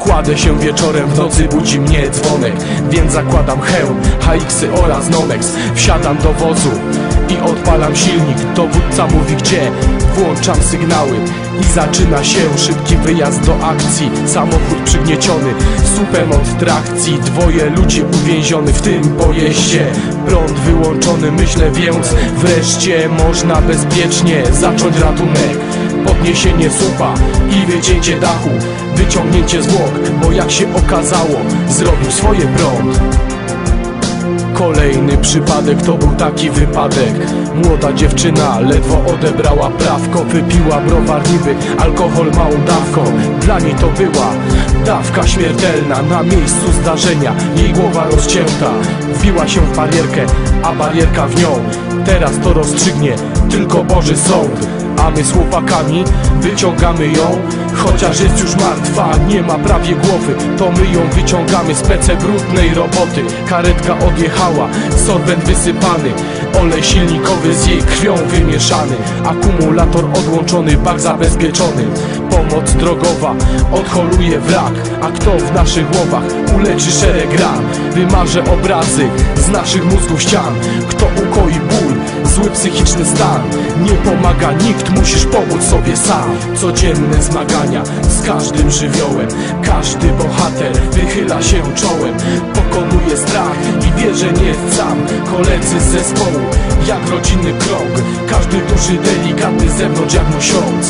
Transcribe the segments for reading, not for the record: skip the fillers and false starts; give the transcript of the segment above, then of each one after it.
Kładę się wieczorem, w nocy budzi mnie dzwonek, więc zakładam hełm, HX-y oraz Nomex. Wsiadam do wozu i odpalam silnik. Dowódca mówi gdzie, włączam sygnały i zaczyna się szybki wyjazd do akcji. Samochód przygnieciony, słupem od trakcji, dwoje ludzi uwięzionych w tym pojeździe. Prąd wyłączony, myślę więc wreszcie można bezpiecznie zacząć ratunek. Podniesienie słupa i wycięcie dachu, wyciągnięcie zwłok, bo jak się okazało, zrobił swoje prąd. Kolejny przypadek to był taki wypadek. Młoda dziewczyna ledwo odebrała prawko, wypiła browar niby alkohol małą dawką. Dla niej to była dawka śmiertelna. Na miejscu zdarzenia jej głowa rozcięta, wbiła się w barierkę, a barierka w nią. Teraz to rozstrzygnie tylko Boży sąd. A my z chłopakami wyciągamy ją, chociaż jest już martwa, nie ma prawie głowy. To my ją wyciągamy z pece brudnej roboty. Karetka odjechała, sorbent wysypany, olej silnikowy z jej krwią wymieszany, akumulator odłączony, bak zabezpieczony. Pomoc drogowa odholuje wrak, a kto w naszych głowach uleczy szereg ran? Wymaże obrazy z naszych mózgów ścian. Kto ukoi ból, zły psychiczny stan? Nie pomaga nikt, musisz pomóc sobie sam. Codzienne zmagania z każdym żywiołem, każdy bohater wychyla się czołem, pokonuje strach i wie, że nie jest sam. Koledzy z zespołu jak rodzinny krąg, każdy duży, delikatny z zewnątrz jak ksiądz.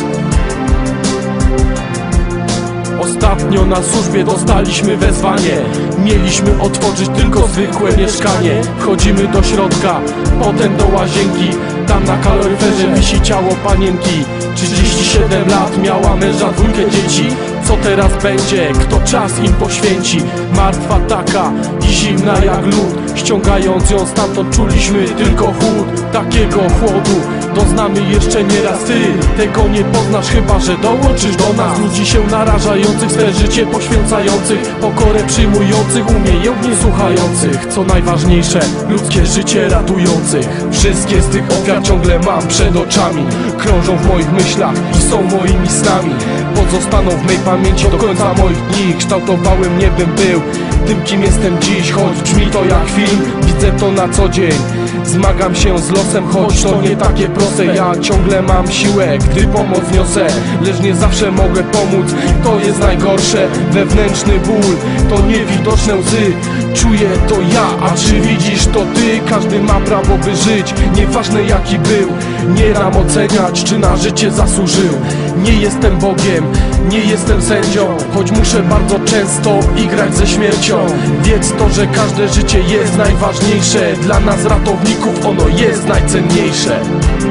Ostatnio na służbie dostaliśmy wezwanie, mieliśmy otworzyć tylko zwykłe mieszkanie. Wchodzimy do środka, potem do łazienki. Tam na kaloryferze wisi ciało panienki. 37 lat, miała męża, 2 dzieci. Co teraz będzie? Kto czas im poświęci? Martwa taka i zimna jak lód. Ściągając ją stamtąd czuliśmy tylko chłód. Takiego chłodu doznamy jeszcze nieraz. Ty tego nie poznasz, chyba że dołączysz do nas. Ludzi się narażających, swe życie poświęcających, pokorę przyjmujących, umiejętnie słuchających. Co najważniejsze, ludzkie życie ratujących. Wszystkie z tych ofiar ciągle mam przed oczami, krążą w moich myślach i są moimi snami. Pozostaną w mej pamięci do końca moich dni. Kształtowały mnie, bym był tym, kim jestem dziś. Choć brzmi to jak film, widzę to na co dzień. Zmagam się z losem, choć to nie takie proste. Ja ciągle mam siłę, gdy pomoc niosę, lecz nie zawsze mogę pomóc. To jest najgorsze, wewnętrzny ból, to niewidoczne łzy. Czuję to ja, a czy widzisz to ty? Każdy ma prawo by żyć, nieważne jaki był. Nie dam oceniać, czy na życie zasłużył. Nie jestem Bogiem, nie jestem sędzią, choć muszę bardzo często igrać ze śmiercią. Wiedz to, że każde życie jest najważniejsze. Dla nas ratowników ono jest najcenniejsze.